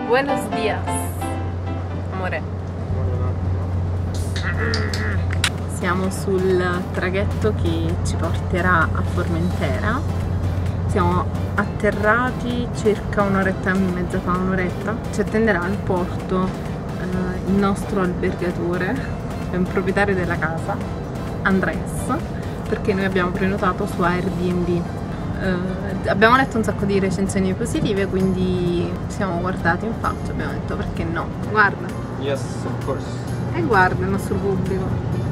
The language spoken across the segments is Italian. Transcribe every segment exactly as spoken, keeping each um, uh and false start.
Buenos días, amore. Siamo sul traghetto che ci porterà a Formentera. Siamo atterrati circa un'oretta e mezza fa, un'oretta. Ci attenderà al porto eh, il nostro albergatore, è un proprietario della casa, Andres, perché noi abbiamo prenotato su Airbnb. Uh, abbiamo letto un sacco di recensioni positive, quindi ci siamo guardati in faccia, abbiamo detto perché no, guarda. Yes, of course. E guarda il nostro pubblico.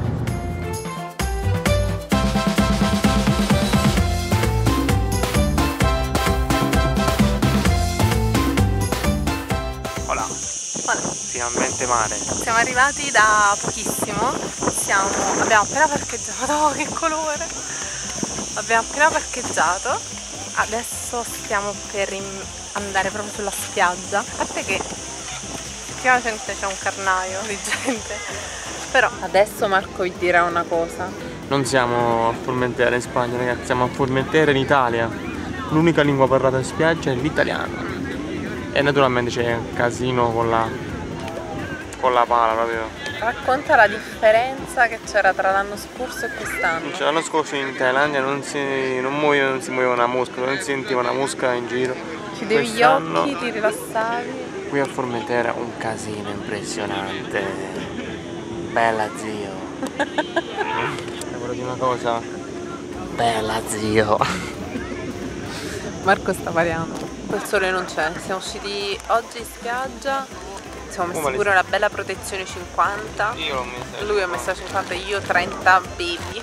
Hola. Hola. Finalmente mare. Siamo arrivati da pochissimo, siamo, abbiamo appena parcheggiato, oh che colore! Abbiamo appena parcheggiato, adesso stiamo per andare proprio sulla spiaggia, a parte che effettivamente c'è un carnaio di gente, però adesso Marco vi dirà una cosa. Non siamo a Formentera in Spagna, ragazzi, siamo a Formentera in Italia. L'unica lingua parlata in spiaggia è l'italiano. E naturalmente c'è un casino con la, con la pala proprio. Racconta la differenza che c'era tra l'anno scorso e quest'anno. Cioè, l'anno scorso in Thailandia non si, non muoveva, non si muoveva una mosca, non si sentiva una mosca in giro. Chiudevi gli occhi, ti rilassavi. Qui a Formentera un casino impressionante. Bella zio. Devo dire una cosa? Bella zio. Marco sta variando. Quel sole non c'è, siamo usciti oggi in spiaggia. Siamo messi pure una bella protezione cinquanta. Io ho messo Lui ha messo la cinquanta, io trenta, baby.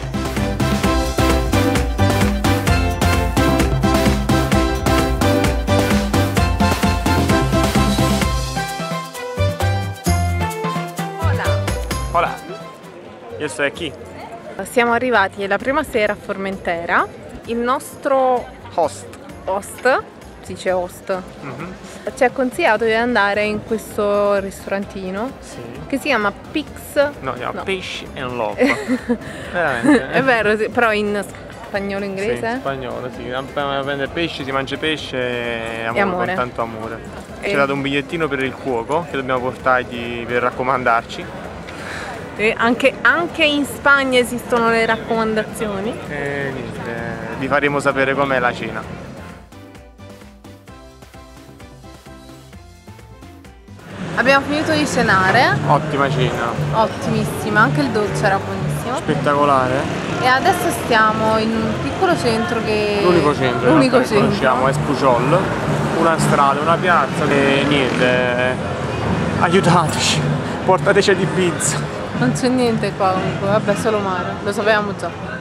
Hola. Hola. Io sto qui. Siamo arrivati la prima sera a Formentera. Il nostro Host. host, si dice host, Mm-hmm. ci ha consigliato di andare in questo ristorantino Sì. che si chiama Pix. No, si chiama No. Fish and Love. Veramente. È vero, sì, però in spagnolo inglese? Sì, in spagnolo, sì. Appena prende pesce, si mangia pesce e amore, E amore. con tanto amore. E- Ci ha dato un bigliettino per il cuoco che dobbiamo portargli per raccomandarci. E anche, anche in Spagna esistono le raccomandazioni. E niente, vi faremo sapere com'è la cena. Abbiamo finito di cenare, Ottima cena, ottimissima, anche il dolce era buonissimo. spettacolare. E adesso stiamo in un piccolo centro che... L'unico centro, L'unico in realtà, che centro. conosciamo è Espujol, una strada, una piazza e niente, eh, aiutateci, portateci di pizza. Non c'è niente qua comunque, vabbè, solo mare, lo sapevamo già.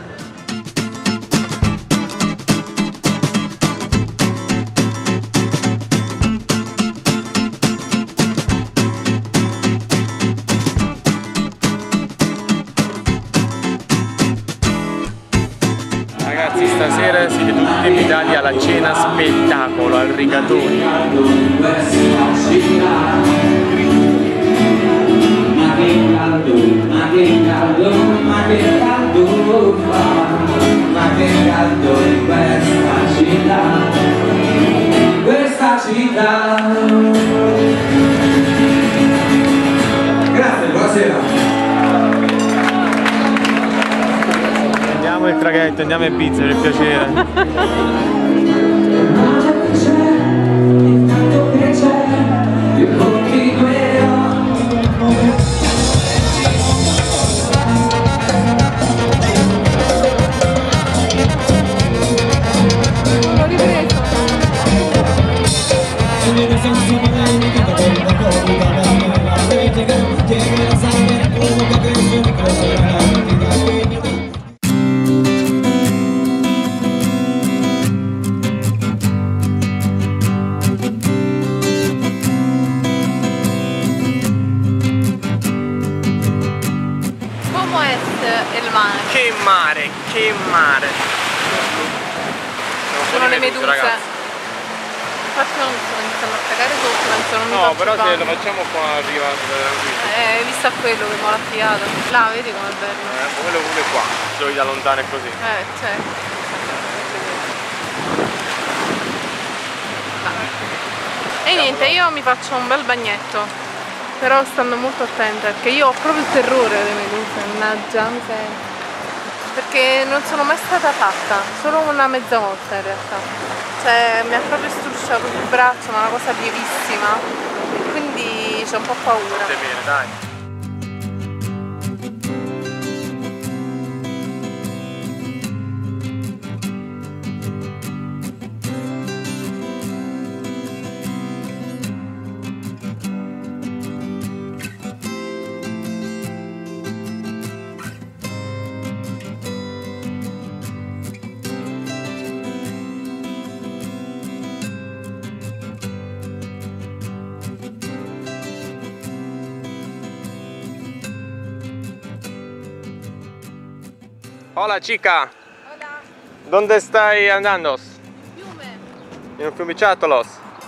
Ragazzi, stasera siete tutti invitati alla cena spettacolo al Rigatoni. Ma che caldo, ma che caldo, ma che caldo fa, ma che caldo in questa città, in questa città. Grazie, buonasera. Andiamo il traghetto, andiamo in pizza per piacere. Che mare, che mare. Sono le meduse. Infatti non sono iniziando a cagare sotto, penso non mi No, faccio però se fame. lo facciamo qua arriva tranquillo. Eh, visto a quello che mi ha affiato. Là, vedi com'è bello. Eh, quello pure qua, se lo vedi da lontano è così. Eh, certo. E niente, niente, io mi faccio un bel bagnetto, però stando molto attenta perché io ho proprio il terrore delle meduse, mannaggia, mi sento. Perché non sono mai stata fatta, solo una mezza volta in realtà. Cioè mi ha proprio strusciato sul braccio, ma una cosa lievissima, quindi c'ho un po' paura. Bene, dai. Hola chica, Hola, ¿dónde stai andando? fiume. In un fiumiciattolo?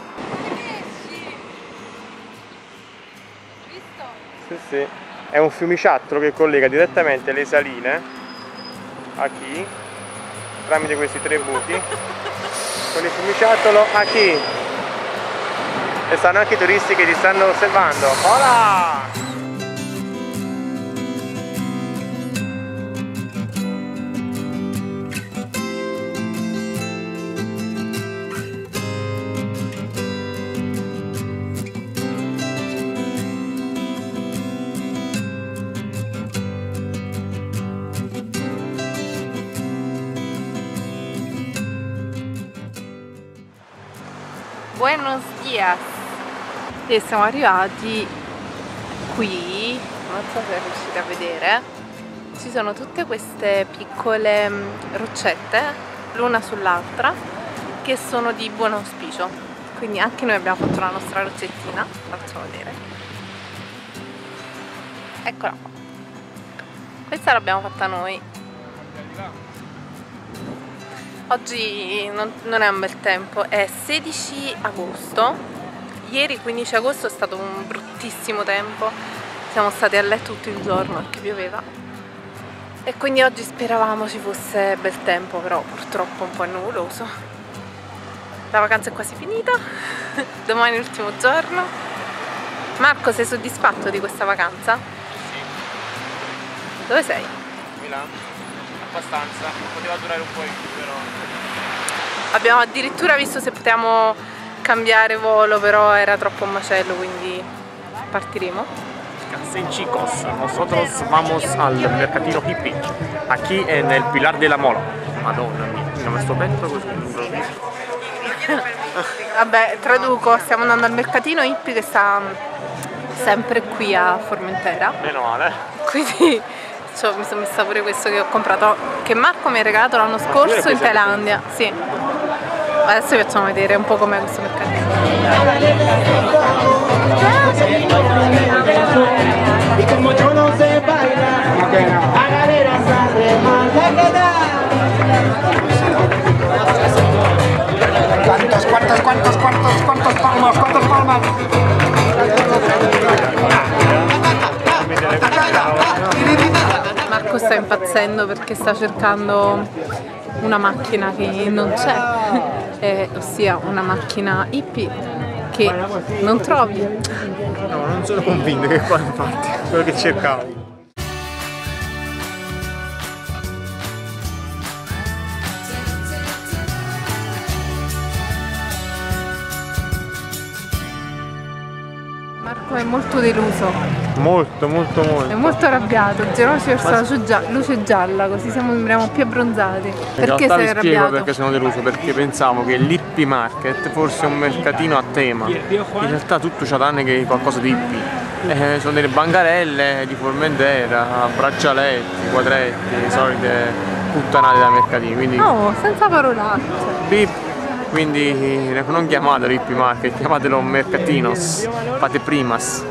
Visto? Sì, sì. È un fiumiciattolo che collega direttamente le saline a chi tramite questi tre buchi con il fiumiciattolo a chi e stanno anche i turisti che ti stanno osservando. Hola! Buenos dias! E siamo arrivati qui, non so se riuscite a vedere, ci sono tutte queste piccole roccette, l'una sull'altra, che sono di buon auspicio. Quindi anche noi abbiamo fatto la nostra roccettina, facciamo vedere. Eccola qua. Questa l'abbiamo fatta noi. Oggi non, non è un bel tempo, è sedici agosto, ieri quindici agosto è stato un bruttissimo tempo, siamo stati a letto tutto il giorno perché pioveva e quindi oggi speravamo ci fosse bel tempo, però purtroppo un po' nuvoloso. La vacanza è quasi finita, domani è l'ultimo giorno. Marco, sei soddisfatto di questa vacanza? Sì. Dove sei? Milano. Abbastanza, poteva durare un po' di più però. Abbiamo addirittura visto se potevamo cambiare volo, però era troppo un macello, quindi partiremo. Sí, chicos, nosotros vamos al mercatino hippie, aquí en el Pilar de la Mola. Madonna mia, non mi sto petto così improvviso. Vabbè, traduco, stiamo andando al mercatino hippie che sta sempre qui a Formentera. Meno male. Quindi cioè, mi sono messa pure questo che ho comprato, che Marco mi ha regalato l'anno scorso in Thailandia. Sì. Adesso vi facciamo vedere un po' com'è questo mercatino. ¿Cuántos, cuántos, cuántos, cuántos, cuántos palmas, cuántos palmas? Marco sta impazzendo perché sta cercando una macchina che non c'è, eh, ossia una macchina hippie che non trovi. No, non sono convinto che qua infatti è quello che cercavo. Marco è molto deluso. Molto, molto, molto. È molto arrabbiato, giriamoci verso la gia luce gialla, così siamo, sembriamo più abbronzati. In Perché realtà sei vi spiego arrabbiato? perché sono deluso, perché pensavo che l'hippie market fosse un mercatino a tema. In realtà tutto c'ha tranne che qualcosa di hippie. Eh, sono delle bancarelle di Formentera, braccialetti, quadretti, solite puttanate da mercatini. Quindi, No, senza parolacce. bip, quindi non chiamatelo hippie market, chiamatelo mercatinos, fate primas.